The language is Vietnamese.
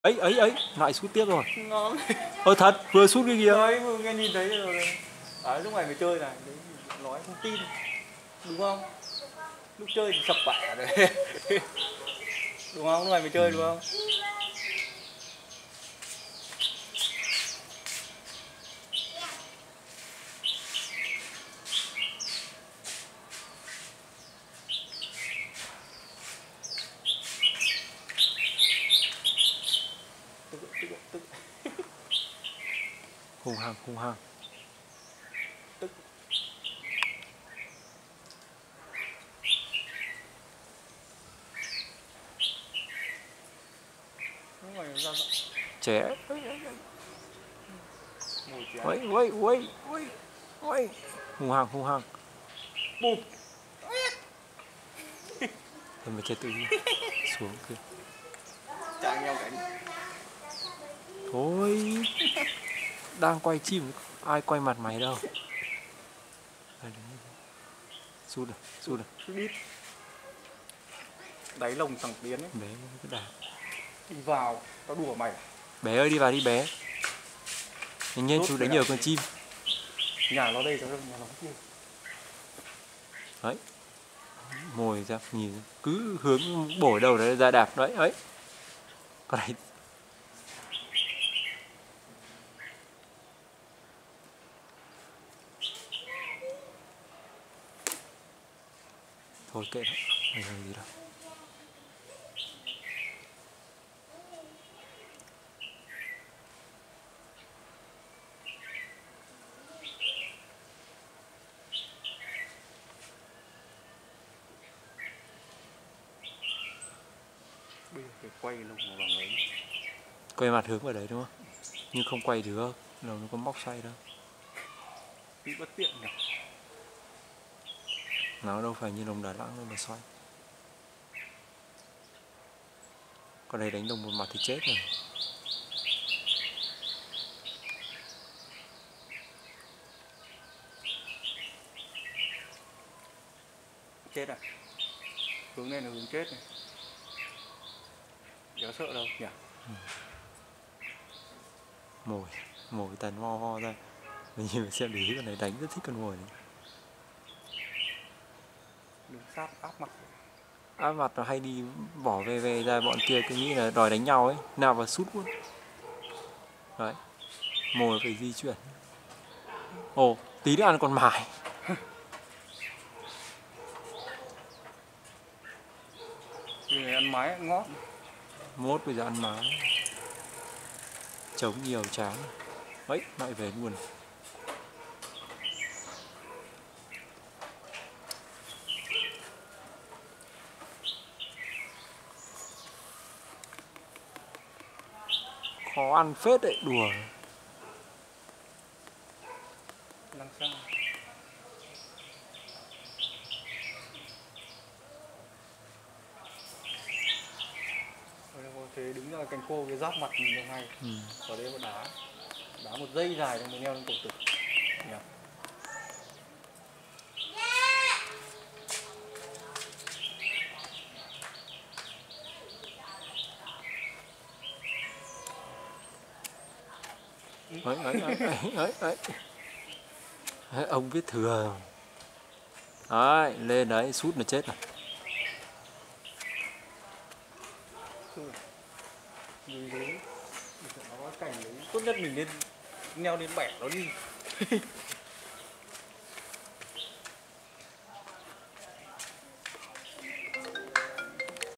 Ấy lại sút tiếp rồi. Ngon. Thật vừa sút cái kia. Đấy, vừa nghe nhìn thấy rồi. Lúc này mới chơi này, đấy, nói không tin. Đúng không? Lúc chơi thì sập bẻ rồi. Đúng không? Lúc này mới chơi đúng không? Tức. Hung hăng. Tức. Lúc này ra Trẻ. ngồi chén. Uầy. Hung hăng. Bụp. Thôi mà chết tự nhiên. Xuống kia. Chạy nhau cái. Thôi. Đang quay chim, ai quay mặt mày đâu. Sút rồi. Sút đít. Đáy lồng thằng Tiến ấy. Bé cái đà. Đi vào, tao đùa mày. Bé ơi đi vào đi bé. Nhanh nhanh chú đánh nhiều con chim. Nhà nó đây cháu, nhà nó kia. Đấy. Mồi ra nhìn cứ hướng bổ đầu đấy ra đạp đấy ấy. Còn đấy. Thôi kệ nó, ảnh hưởng gì đâu. Bây giờ phải quay lông vào vòng ấy. Quay mặt hướng vào đấy đúng không? Nhưng không quay được, đâu nó có móc xoay đâu. Bị bất tiện nhỉ? Nó đâu phải như đồng Đà Nẵng đâu mà xoay. Còn đây đánh đồng một mặt thì chết rồi. Chết à? Hướng này là hướng chết này. Đéo sợ đâu nhỉ? Mồi tần ho ra. Mình nhìn xem để ý con này đánh rất thích con mồi này. Đứng sát áp mặt. Áp mặt nó hay đi bỏ về ra, bọn kia cứ nghĩ là đòi đánh nhau ấy, nào vào sút luôn. Đấy. Mồi phải di chuyển. Ồ, tí nữa ăn con mải. Người ăn mái ngót. Mốt bây giờ ăn má. Trống nhiều chán. Ấy, lại về luôn. Khó ăn phết đấy, đùa. Lăng xăng. Thế đứng ra cành khô cái giáp mặt nhìn được hay. Ở đây có đá một dây dài rồi mới leo lên cổ tử. Nhỉ? Ấy. Ông biết thừa. Đấy, lên đấy, sút là chết rồi. Dưới nó có cảnh đấy, tốt nhất mình nên leo lên bẻ nó đi.